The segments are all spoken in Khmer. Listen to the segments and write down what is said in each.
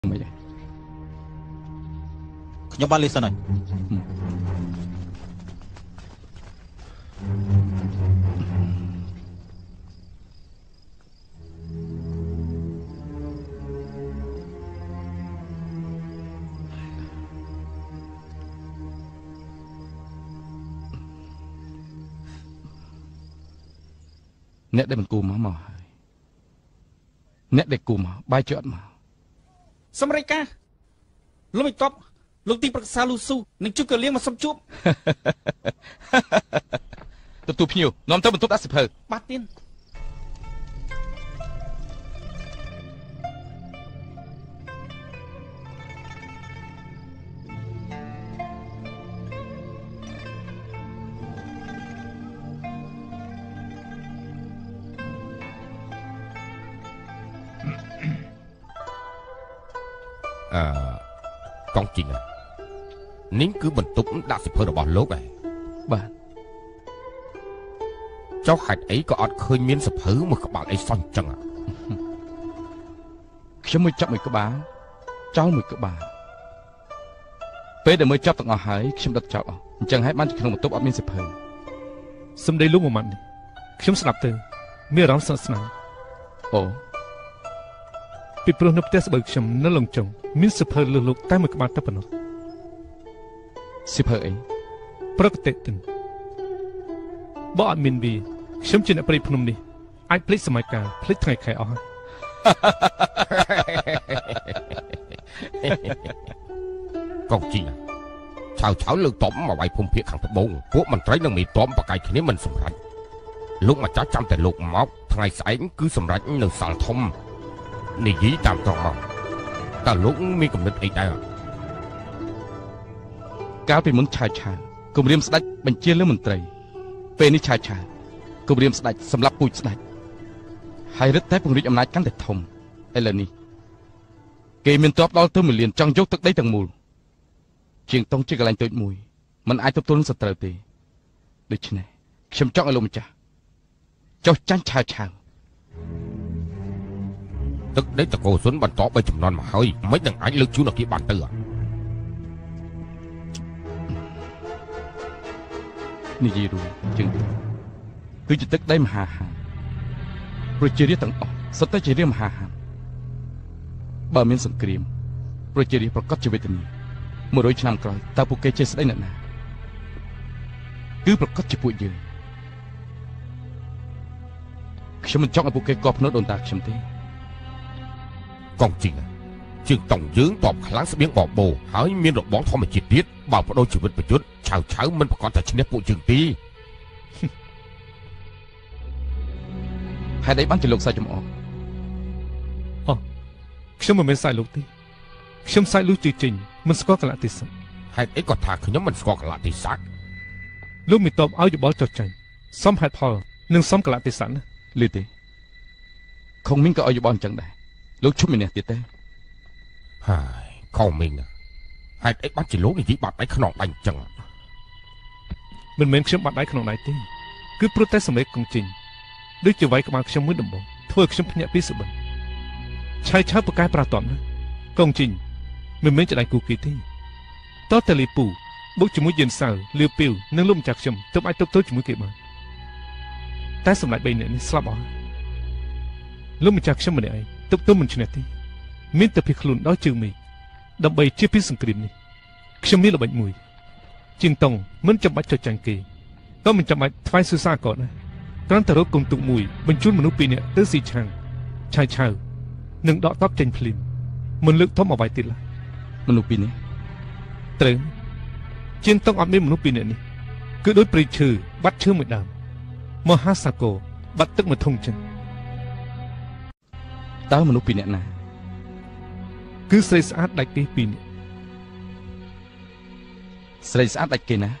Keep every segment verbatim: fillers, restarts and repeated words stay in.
មិនទេខ្ញុំបានលេខសិនហើយអ្នកដែលមិនគូមកមកហើយអ្នកដែលគូមកបាយជាអត់មកសម្រាប់ការលោកមិនតបលោកទីប្រឹក្សាលូស៊ូនឹងជួបកលៀងមកសុំជួបទទួលភ្ញៀវនាំទៅបន្ទប់ដាក់សិភៅបាទទៀនអឺកងជីងនេះគឺបន្ទប់ដាក់សិភៅរបស់លោកឯងបាទចុះហេតុអីក៏អត់ឃើញមានសិភៅមួយក្បាលអីសោះអញ្ចឹងខ្ញុំមើលចាប់មួយក្បាលចោលមួយក្បាលពេលដែលមើលចាប់ទាំងអស់ហើយខ្ញុំដុតចោលអស់អញ្ចឹងហើយបានក្នុងបន្ទប់អត់មានសិភៅសំដីលោកមួយម៉ាត់នេះខ្ញុំស្ដាប់ទៅមានអារម្មណ៍ស្និទ្ធស្នាលអូពីព្រោះនៅផ្ទះស្បូវខ្ញុំនៅឡុងចុងមានសិភៅលើលោកតែមួយក្បាលតែប៉ុណ្ណោះសិភៅអីប្រកតិទិនបើអត់មានវាខ្ញុំជាអ្នកព្រៃភ្នំនេះអាចភ្លេចសម័យកាលភ្លេចថ្ងៃខែអស់ហើយកងជីឆៅឆៅលើកតបមកវាយភូមិភាគខាងត្បូងពួកមន្ត្រីនឹងមេតបបកាយគ្នាមិនសម្រេចលោកម្ចាស់ចាំតែលោកមកថ្ងៃស្អែកគឺសម្រេចនៅសាលធំនិយាយតាមត្រង់មកតើលោកមានគំនិតអីដែរកាលពីមុនឆាវឆាវគម្រាមស្ដេចបញ្ជាលើមន្ត្រីពេលនេះឆាវឆាវគម្រាមស្ដេចសម្រាប់ពូជស្ដេចហើយរឹតតែពង្រីកអំណាចកាន់តែធំឥឡូវនេះគេមានទ័ពដល់ទៅមួយលានចង់យកទឹកដីទាំងមូលជាងតុងជាកន្លែងតូចមួយมันអាចទប់ទល់នឹងសត្រូវទេដូច្នេះខ្ញុំចង់ឲ្យលោកម្ចាស់ចុះចាញ់ឆាវឆាវទឹកដីតកោសុនបន្តបីចំនួនមកហើយមិននឹងអាចលើកជូនអគារបានទៅនិយាយរួមជាងទៅគឺជាទឹកដីមហាហានប្រជារាស្ត្រទាំងអស់សុទ្ធតែជារាជមហាហានបើមានសង្គ្រាមប្រជារាស្ត្រប្រកាសជាវេទនាមួយរយឆ្នាំក្រោយតើពួកគេចេះស្ដីអ្នកណាគឺប្រកាសជាពួកយើងខ្ញុំមិនចង់ឲ្យពួកគេកប់ភ្នែកដូនតាខ្ញុំទេកងជីងជើងតង់យើងតបខ្លាំងស្បៀងបបោហើយមានរបងធម្មជាតិទៀតបើបដូរជីវិតប្រយុទ្ធឆៅឆៅមិនប្រកាសតែឈ្នះពួកយើងទេហេតុអីបានជាលោកសាច់ចំអកអូខ្ញុំមិនមែនសាច់លោកទេខ្ញុំសាច់លោកជឿចេញមិនស្គាល់កលៈទេសៈហេតុអីក៏ថាខ្ញុំមិនស្គាល់កលៈទេសៈលោកមិនតបឲ្យយោបល់ចុះចាញ់សមហេតុផលនិងសមកលៈទេសៈណាលឺទេខុងមីងក៏ឲ្យយោបល់អញ្ចឹងដែរលោកឈប់មានអ្នកទៀតទេហើយខុងមីងហេតុអីបានជាលោកនិយាយបាត់ដៃខ្នងដៃអញ្ចឹងមិនមែនខ្ញុំបាត់ដៃខ្នងដៃទេគឺព្រោះតែសម្លេងកងជិញដូចជាវាយក្បាលខ្ញុំមួយដំបងធ្វើឲ្យខ្ញុំភ្ញាក់ពីសុបិនឆៃឆៅប្រកែប្រាតន់ណាកងជិញមិនមែនចដៃគូគេទេតើតលីពូបុកជាមួយយិនសៅលាវពីវនិងលោកម្ចាស់ខ្ញុំទើបអាចទប់ទល់ជាមួយគេបានតែសម្រាប់បីនាក់នេះស្លាប់អស់លោកម្ចាស់ខ្ញុំម្នាក់ឯងទប់ទល់មិនឈ្នះទេមានតែភៀសខ្លួនដល់ជើងមេឃដើម្បីជៀសពីសង្គ្រាមនេះខ្ញុំមានល្បិចមួយជាងតុងមិនចាំបាច់ចុចចាញ់គេក៏មិនចាំបាច់ថ្វាយស៊ូសាក៏ដែរគ្រាន់តែរកកុំទុកមួយបញ្ជូនមនុស្សពីរនាក់ទៅស៊ីឆាំងឆៅឆៅនិងដកតបចេញភ្លាមមិនលើកធំអ្វីទៀតឡើយមនុស្សពីរនាក់ត្រូវជាងតុងអត់មានមនុស្សពីរនាក់នេះគឺដូចព្រៃឈើបាត់ឈើមួយដើមមហាសាគរបាត់ទឹកមួយធុងចឹងតើមនុស្សពីរនាក់ណាគឺស្រីស្អាតដាច់គេពីរនាក់ស្រីស្អាតដាច់គេណា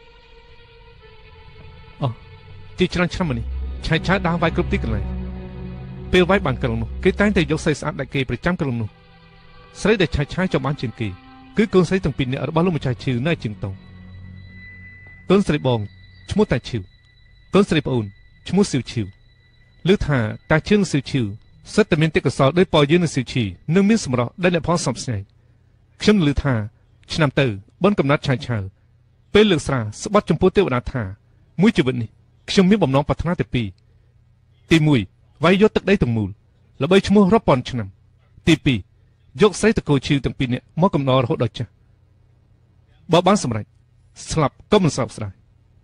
អូជាច្រើនឆ្នាំមកនេះឆៃឆៅដើរវាយគ្រប់ទីកន្លែងពេលវាយបានក្រុងនោះគេតែងតែយកស្រីស្អាតដាច់គេប្រចាំក្រុងនោះស្រីដែលឆៃឆៅចំបានជាងគេគឺកូនស្រីទាំងពីរនាក់របស់លោកម្ចាស់ឈឺនៅជើងតុងកូនស្រីបងឈ្មោះតាឈឺកូនស្រីប្អូនឈ្មោះសៀវឈឺឮថាតាឈឺនិងសៀវឈឺសិតតែមានទេពកោសលដោយប៉យើងនឹងសិឈីនឹងមានសម្រស់ដែលអ្នកផងសំស្ញែងខ្ញុំឮថាឆ្នាំទៅបនកំណត់ឆាយឆាវពេលលើកស្រាស្បត់ចំពោះទេវតាថាមួយជីវិតនេះខ្ញុំមានបំណងប្រាថ្នាតែពីរទីមួយវាយយកទឹកដីទាំងមូលល្បីឈ្មោះរាប់ពាន់ឆ្នាំទីពីរយកស្រីតកោឈីវទាំងពីរនាក់មកកំណររហូតដល់ចាស់បើបានសម្រេចស្លាប់ក៏មិនសោកស្ដាយ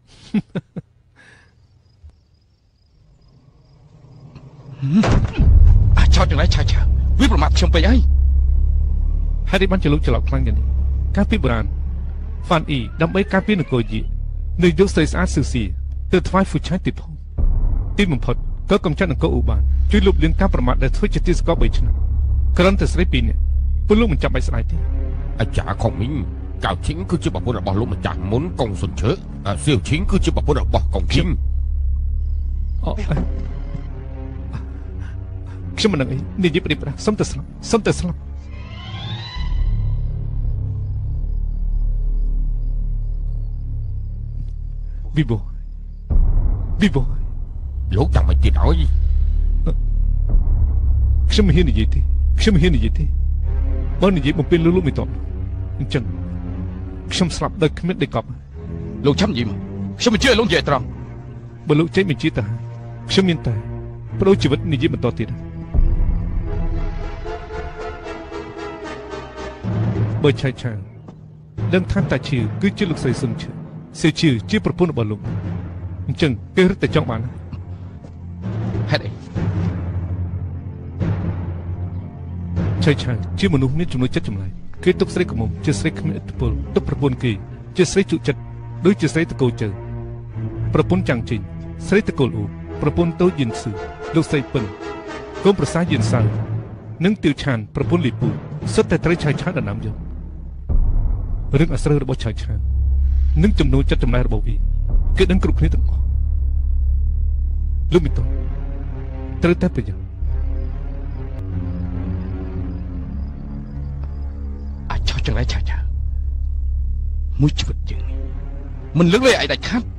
អាចោតយ៉ាងไรឆាឆាវាប្រមាថខ្ញុំពេកអីហេតុនេះបានជាលោកច្រឡោកខ្លាំងយ៉ាងនេះកាលពីបុរាណហ្វានអ៊ីដើម្បីការពារនគរយីនៅយកស្រីស្អាតស៊ឺស៊ីទៅថ្វាយហ្វូឆាយទីផងទីបំផុតក៏កំចាត់នគរអ៊ូបានជួយលុបលាងការប្រមាថដែលធ្វើជាទីស្កប់បីឆ្នាំគ្រាន់តែស្រីពីរនាក់ពលលោកមិនចាំបាច់ស្ដាយទេអាចារ្យខុងមីងកៅឈីងគឺជាប្រពន្ធរបស់លោកម្ចាស់មុនកុងសុនឈើសៀវឈីងគឺជាប្រពន្ធរបស់កុងឈីងអូខ្ញុំមិនដឹងអីនិយាយប្រាប់សុំតែស្លាប់សុំតែស្លាប់វីបូវីបូលោកចាំមិនទៀតហើយខ្ញុំមិនហ៊ាននិយាយទេខ្ញុំមិនហ៊ាននិយាយទេបើនិយាយបំពេញលោកលោកមិនតបអញ្ចឹងខ្ញុំស្លាប់ដោយគ្មានដេកប់លោកចាំនិយាយមកខ្ញុំមិនជឿលោកនិយាយត្រង់បើលោកចេញបញ្ជាទៅខ្ញុំមានតែបដូរជីវិតនិយាយបន្តទៀតបើឆៃឆាងដឹងថាតាឈឺគឺជាលោកស្រីសុនឈឺសៀវឈឺជាប្រពន្ធរបស់លោកអញ្ចឹងគេរឹតតែចង់បានហេតុអីឆៃឆាងជាមនុស្សមានចំណុចចិត្តចម្លែកគេទុកស្រីកមុំជាស្រីគ្មានឥទ្ធិពលទុកប្រពន្ធគេជាស្រីជក់ចិត្តដូចជាស្រីតកោជើប្រពន្ធចាំងជីងស្រីតកូលអ៊ូប្រពន្ធតូចយិនស៊ឺលោកស្រីពិនកូនប្រសាយិនសៅនិងទាវឆានប្រពន្ធលីពូសុទ្ធតែត្រូវឆៃឆាងដណ្ដើមយករឿងអាស្រូវរបស់ឆៃឆាងនិងចំនួនចិត្តចម្លែករបស់វាគេដឹងគ្រប់គ្នាទាំងអស់លោកមីតូត្រូវតែប្រយ័ត្នអាចចោះចង្រៃឆាឆាមួយជីវិតយើងមិនលើកលែងឲ្យដាច់ខាត់